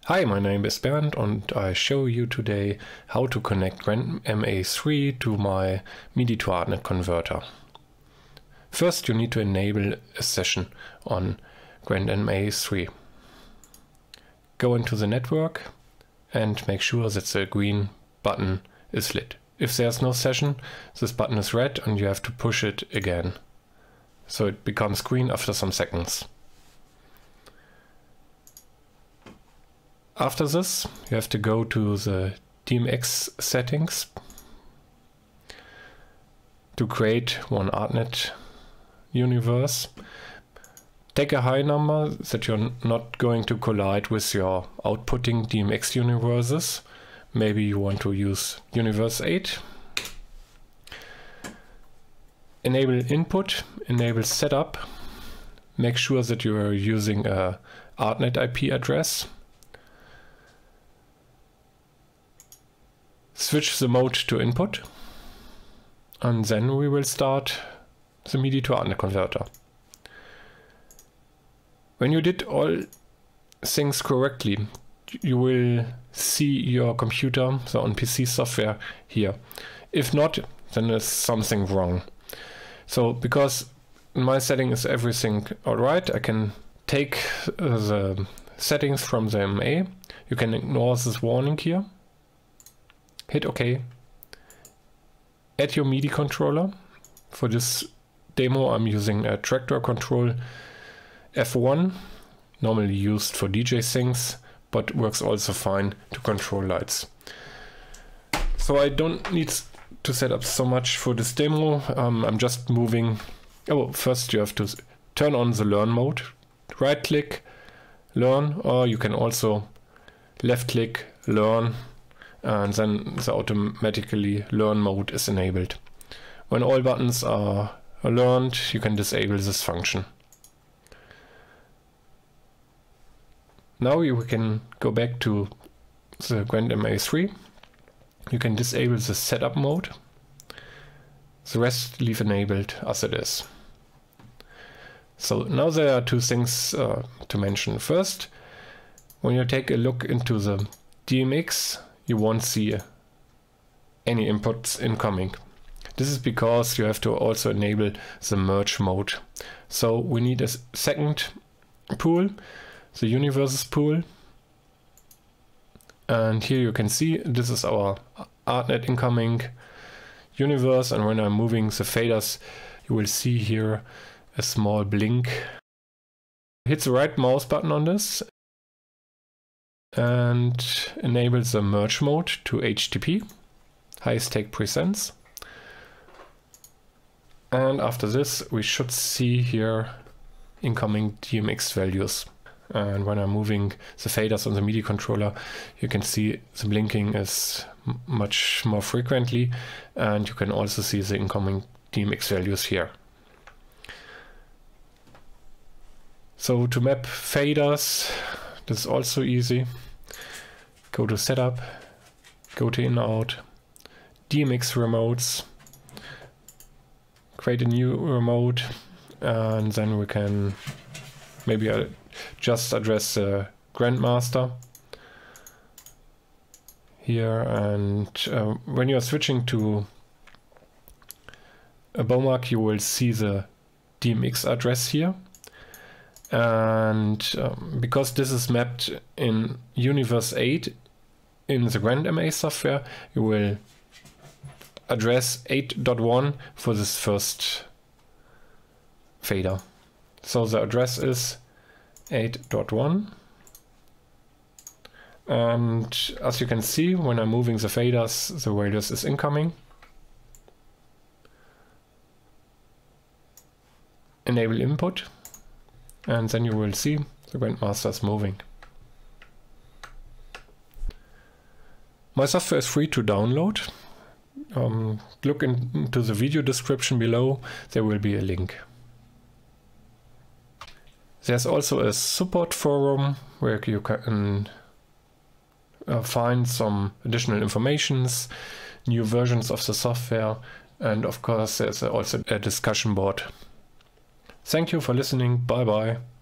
Hi, my name is Bernd and I show you today how to connect GrandMA3 to my MIDI to ArtNet converter. First you need to enable a session on GrandMA3. Go into the network and make sure that the green button is lit. If there's no session, this button is red and you have to push it again. So it becomes green after some seconds. After this, you have to go to the DMX settings to create one ArtNet universe. Take a high number that you're not going to collide with your outputting DMX universes. Maybe you want to use universe 8. Enable input, enable setup. Make sure that you are using a ArtNet IP address. Switch the mode to input, and then we will start the MIDI to ArtNet converter. When you did all things correctly, you will see your computer, the on-PC software here. If not, then there's something wrong. So because in my setting is everything alright, I can take the settings from the MA. You can ignore this warning here. Hit OK. Add your MIDI controller. For this demo I'm using a Traktor Control F1, normally used for DJ things, but works also fine to control lights. So I don't need to set up so much for this demo. I'm just moving. Oh, first you have to turn on the learn mode. Right click, learn, or you can also left click, learn, and then the automatically learn mode is enabled. When all buttons are learned, you can disable this function. Now we can go back to the GrandMA3. You can disable the setup mode. The rest leave enabled as it is. So now there are two things to mention. First, when you take a look into the DMX, you won't see any inputs incoming. This is because you have to also enable the merge mode. So we need a second pool, the universes pool. And here you can see this is our ArtNet incoming universe, and when I'm moving the faders, you will see here a small blink. Hit the right mouse button on this and enable the merge mode to HTP, highest take presets. And after this we should see here incoming DMX values. And when I'm moving the faders on the MIDI controller, you can see the blinking is much more frequently, and you can also see the incoming DMX values here. So to map faders, this is also easy. Go to setup, go to in-out, DMX remotes, create a new remote, and then we can maybe just address the Grandmaster here. And when you're switching to a Bomac, you will see the DMX address here. And because this is mapped in Universe 8 in the GrandMA software, you will address 8.1 for this first fader. So the address is 8.1. And as you can see, when I'm moving the faders, the values is incoming. Enable input. And then you will see the Grandmaster is moving. My software is free to download. Look into the video description below, there will be a link. There's also a support forum where you can find some additional informations, new versions of the software, and of course there's also a discussion board. Thank you for listening. Bye bye.